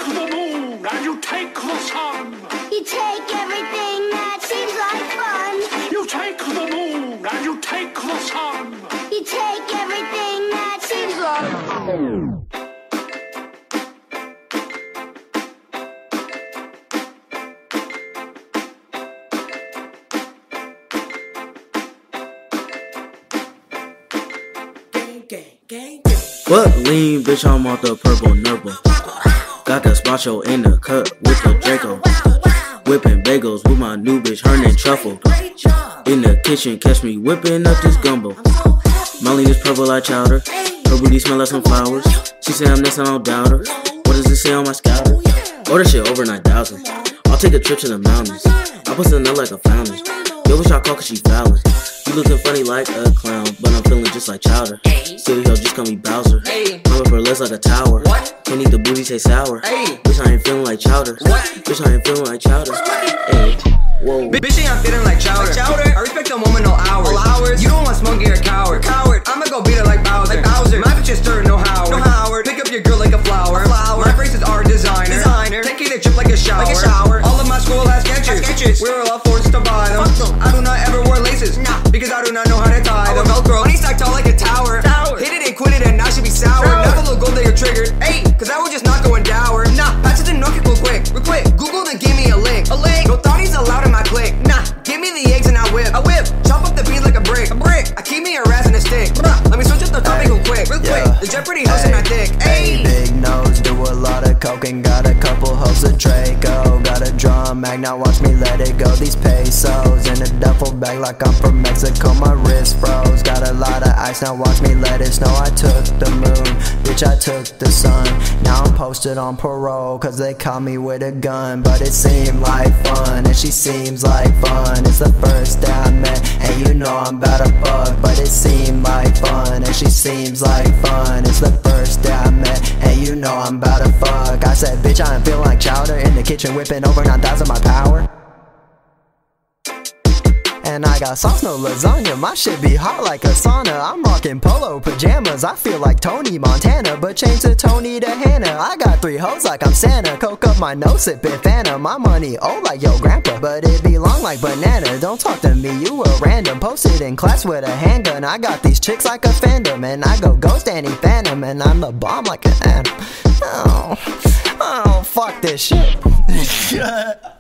the moon and you take the sun. You take everything that seems like fun. You take the moon and you take the sun. You take everything that seems like fun. What lean, bitch, I'm off the Burple Nurple. Got Gazpacho in the cut with the draco. Whippin bagels with my new bitch, her name Truffles. In the kitchen, catch me whipping up this gumbo. My lean is purple like Chowder. Her booty smell like some flowers. She say I'm next, I don't doubt her. What does it say on my scouter? Order shit over 9,000. I'll take a trip to the mountains. I bust a nut like a fountain. Yo, what y'all call cause she fouling? You looking funny like a clown, but I'm feeling just like Chowder. City Hill, just call me Bowser. I'm up her legs like a tower. Can't eat the booty, taste sour. Bitch, I ain't feeling like Chowder. Bitch, I ain't feeling like Chowder. Ay. Whoa. Bitch, I'm feeling like Chowder. I respect the woman, no hours. You don't want smoke, you're a coward. I'ma go beat her like Bowser. My bitch is stir, no Howard. Pick up your girl like a flower. My braces are designer. Take you to trip like a shower. All of my school has sketches. We were all forced to buy them. I do not ever wear laces. Because I do not know how to tie them. Velcro. Money stacked tall like a tower. Hit it and quit it and now she be sour. Never look gold that you're triggered. Cause I would just not go and dour. Patches and knock it real quick. Google then give me a link. No thotties allowed in my clique. Give me the eggs and I whip. Chop up the beans like a brick. I keep me a razz and a stick. Let me switch up the topic real quick. The Jeopardy host in my dick. Big nose, do a lot of coke and got a couple hoes of Draco. Got a drum mag, now watch me let it go. These pesos in a duffel bag like I'm from Mexico. My wrist froze, got a lot of ice, now watch me let it snow. I took the moon, bitch, I took the sun. Now I'm posted on parole, cause they caught me with a gun. But it seemed like fun, and she seems like fun. It's the first day I met, and you know I'm about to fuck. But it seemed like fun, and she seems like fun. It's the first day I met, and you know I'm about to fuck. I said, bitch, I am feeling like Chowder. In the kitchen whipping over 9,000 my power. And I got sauce, no lasagna. My shit be hot like a sauna. I'm rocking polo pajamas. I feel like Tony Montana, but change the Tony to Hannah. I got 3 hoes like I'm Santa. Coke up my nose, sippin' Fanta. My money old like yo grandpa, but it be long like banana. Don't talk to me, you a random. Posted in class with a handgun. I got these chicks like a fandom, and I go ghost Annie Phantom, and I'm the bomb like an atom. Oh, fuck this shit.